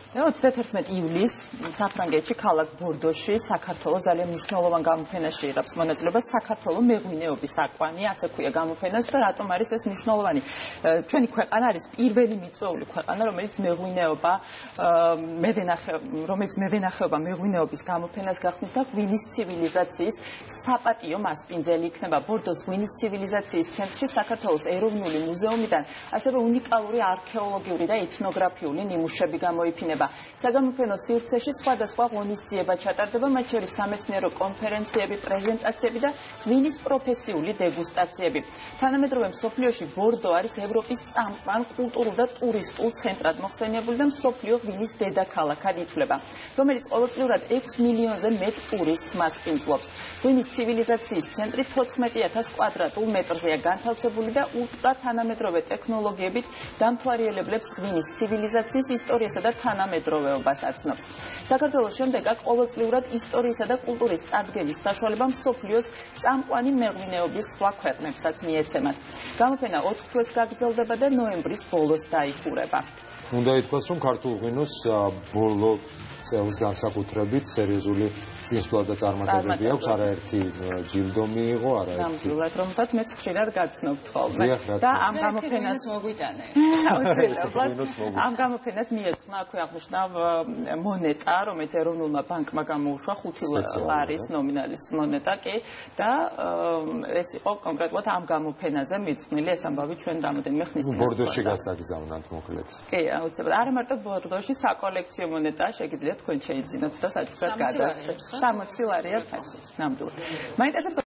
31 ივლისს საფრანგეთში ქალაქ ბორდოში საქართველოს ძალიან მნიშვნელოვან გამოფენაში იღებს მონაწილეობას საქართველოს მეღვინეობის აკვანი, ასე ქვია გამოფენას და რატომ არის ეს მნიშვნელოვანი? ჩვენი ქვეყანა არის პირველი მიწვეული ქვეყანა, რომელიც მევენახეობა მეღვინეობის გამოფენას გახსნის და ღვინის ცივილიზაციის საპატიო მასპინძელი იქნება ბორდოს ღვინის ცივილიზაციის ცენტრში საქართველოს ეროვნული მუზეუმიდან, ასევე უნიკალური არქეოლოგიური და ეთნოგრაფიული ნიმუშები გამოიფინება. საგამოფენო სივრცეში სხვადასხვა ღონისძიება ჩატარდება, მათ შორის სამეცნიერო კონფერენციები, პრეზენტაციები და ღვინის პროფესიული დეგუსტაციები. თანამედროვე მსოფლიოში ბორდო არის ევროპის წამყვან კულტურულ და ტურისტულ ცენტრად მოხსენიებული და მსოფლიო ღვინის დედაქალაქად ითვლება, რომელიც ყოველწლიურად 6 მილიონზე მეტ ტურისტს მასპინძლობს. ღვინის ცივილიზაციის ცენტრი 14,000 კვადრატულ მეტრზეა განთავსებული და ულტრათანამედროვე ტექნოლოგიებით დამთვალიერებლებს ღვინის ცივილიზაციის ისტორიასა და თანამედროვეობას აცნობს. საქართველოს შემდეგ აქ ყოველწლიურად ისტორიისა და კულტურის წარდგენის საშუალება მსოფლიოს წამყვანი მეღვინეობის სხვა ქვეყნებსაც მიეცემათ. გამოფენა 4 თვეს გაგრძელდება და ნოემბრის ბოლოს დაიხურება. უნდა ითქვას, რომ ქართულ ღვინოს ბოლო წელს განსაკუთრებით სერიოზული წინსვლა და წარმატებები აქვს, არაერთი ჯილდო მიიღო, არაერთი. ნამდვილად, რომელსაც მეც ხშირად გაცნობთ ხოლმე. და ამ გამოფენას მოგვიტანე. ამ გამოფენას მიეძღვნა აქვე აღნიშნავ მონეტა, რომელიც ეროვნულმა ბანკმა გამოუშვა 5 ლარის ნომინალის მონეტა კი და ეს იყო კონკრეტულად ამ გამოფენაზე მიძღვნილი, ეს ამბავი ჩვენ რამოდენიმე ხნის წინ. ბორდოში გასაგზავნათ მოკლედ. კი, აუცილებლად. არა მარტო ბორდოში საკოლექციო მონეტა შეგიძლიათ თქვენ შეიძინოთ და საჩუქრად გადასცეთ. 60 ლარია ფასი. ნამდვილად. მაინტერესებს